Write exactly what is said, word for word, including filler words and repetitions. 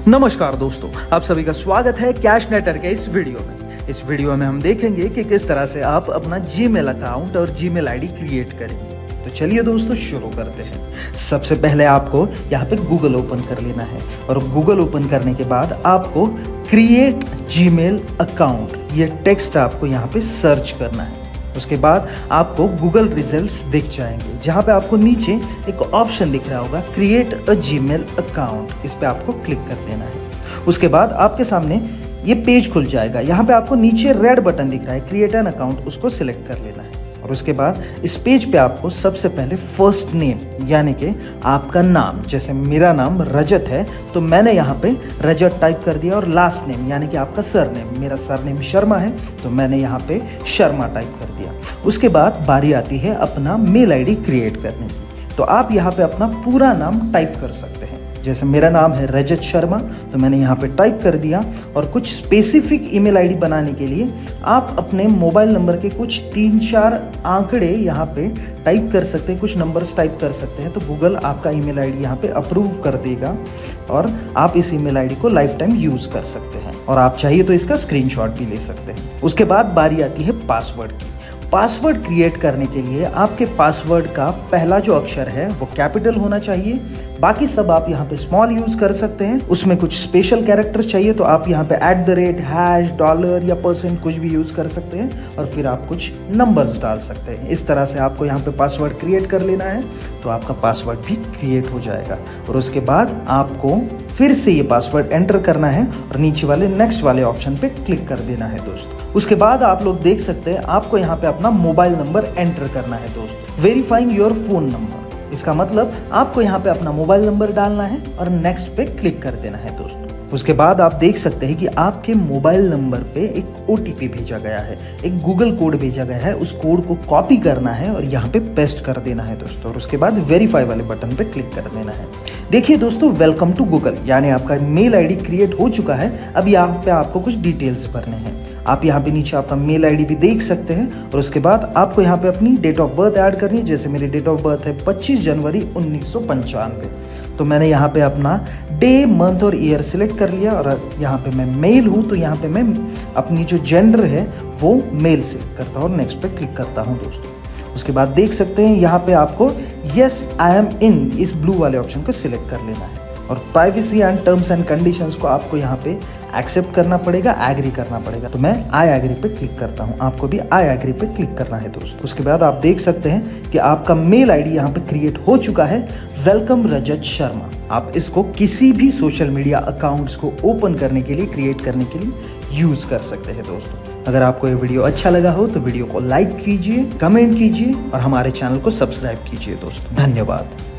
नमस्कार दोस्तों, आप सभी का स्वागत है कैश नेटर के इस वीडियो में। इस वीडियो में हम देखेंगे कि किस तरह से आप अपना जीमेल अकाउंट और जीमेल आईडी क्रिएट करेंगे। तो चलिए दोस्तों शुरू करते हैं। सबसे पहले आपको यहाँ पे गूगल ओपन कर लेना है और गूगल ओपन करने के बाद आपको क्रिएट जीमेल अकाउंट ये टेक्स्ट आपको यहाँ पे सर्च करना है। उसके बाद आपको गूगल रिजल्ट्स दिख जाएंगे, जहाँ पे आपको नीचे एक ऑप्शन दिख रहा होगा क्रिएट अ जीमेल अकाउंट। इस पे आपको क्लिक कर देना है। उसके बाद आपके सामने ये पेज खुल जाएगा। यहाँ पे आपको नीचे रेड बटन दिख रहा है क्रिएट एन अकाउंट, उसको सिलेक्ट कर लेना है। और उसके बाद इस पेज पे आपको सबसे पहले फर्स्ट नेम यानी कि आपका नाम, जैसे मेरा नाम रजत है तो मैंने यहाँ पे रजत टाइप कर दिया, और लास्ट नेम यानी कि आपका सरनेम, मेरा सरनेम शर्मा है तो मैंने यहाँ पे शर्मा टाइप कर दिया। उसके बाद बारी आती है अपना मेल आईडी क्रिएट करने की। तो आप यहाँ पे अपना पूरा नाम टाइप कर सकते हैं। जैसे मेरा नाम है रजत शर्मा तो मैंने यहाँ पे टाइप कर दिया। और कुछ स्पेसिफिक ईमेल आईडी बनाने के लिए आप अपने मोबाइल नंबर के कुछ तीन चार आंकड़े यहाँ पे टाइप कर सकते हैं, कुछ नंबर्स टाइप कर सकते हैं। तो गूगल आपका ईमेल आईडी यहाँ पे अप्रूव कर देगा और आप इस ईमेल आईडी को लाइफ टाइम यूज़ कर सकते हैं। और आप चाहिए तो इसका स्क्रीनशॉट भी ले सकते हैं। उसके बाद बारी आती है पासवर्ड की। पासवर्ड क्रिएट करने के लिए आपके पासवर्ड का पहला जो अक्षर है वो कैपिटल होना चाहिए। बाकी सब आप यहाँ पे स्मॉल यूज कर सकते हैं। उसमें कुछ स्पेशल कैरेक्टर चाहिए तो आप यहाँ पे at the rate, hash, dollar या परसेंट कुछ भी यूज कर सकते हैं। और फिर आप कुछ नंबर्स डाल सकते हैं। इस तरह से आपको यहाँ पे पासवर्ड क्रिएट कर लेना है तो आपका पासवर्ड भी क्रिएट हो जाएगा। और उसके बाद आपको फिर से ये पासवर्ड एंटर करना है और नीचे वाले नेक्स्ट वाले ऑप्शन पे क्लिक कर देना है दोस्तों। उसके बाद आप लोग देख सकते हैं आपको यहाँ पे अपना मोबाइल नंबर एंटर करना है दोस्तों। वेरीफाइंग योर फोन नंबर, इसका मतलब आपको यहाँ पे अपना मोबाइल नंबर डालना है और नेक्स्ट पे क्लिक कर देना है दोस्तों। उसके बाद आप देख सकते हैं कि आपके मोबाइल नंबर पे एक ओटीपी भेजा गया है, एक गूगल कोड भेजा गया है। उस कोड को कॉपी करना है और यहाँ पे पेस्ट कर देना है दोस्तों। और उसके बाद वेरीफाई वाले बटन पे क्लिक कर देना है। देखिए दोस्तों, वेलकम टू गूगल, यानी आपका मेल आईडी क्रिएट हो चुका है। अब यहाँ पे आपको कुछ डिटेल्स भरने हैं। आप यहाँ पे नीचे आपका मेल आईडी भी देख सकते हैं। और उसके बाद आपको यहाँ पे अपनी डेट ऑफ बर्थ ऐड करनी है। जैसे मेरी डेट ऑफ बर्थ है पच्चीस जनवरी उन्नीस सौ पंचानवे, तो मैंने यहाँ पे अपना डे, मंथ और ईयर सिलेक्ट कर लिया। और यहाँ पे मैं मेल हूँ तो यहाँ पे मैं अपनी जो जेंडर है वो मेल सिलेक्ट करता हूँ और नेक्स्ट पे क्लिक करता हूँ दोस्तों। उसके बाद देख सकते हैं यहाँ पे आपको यस आई एम इन इस ब्लू वाले ऑप्शन को सिलेक्ट कर लेना है। और privacy and terms and conditions को आपको यहाँ पे एक्सेप्ट करना पड़ेगा, एग्री करना पड़ेगा। तो मैं आई एग्री पे क्लिक करता हूँ, आपको भी आई एग्री पे क्लिक करना है दोस्तों। उसके बाद आप देख सकते हैं कि आपका मेल आईडी यहाँ पे क्रिएट हो चुका है, वेलकम रजत शर्मा। आप इसको किसी भी सोशल मीडिया अकाउंट्स को ओपन करने के लिए, क्रिएट करने के लिए यूज कर सकते हैं दोस्तों। अगर आपको ये वीडियो अच्छा लगा हो तो वीडियो को लाइक कीजिए, कमेंट कीजिए और हमारे चैनल को सब्सक्राइब कीजिए दोस्तों। धन्यवाद।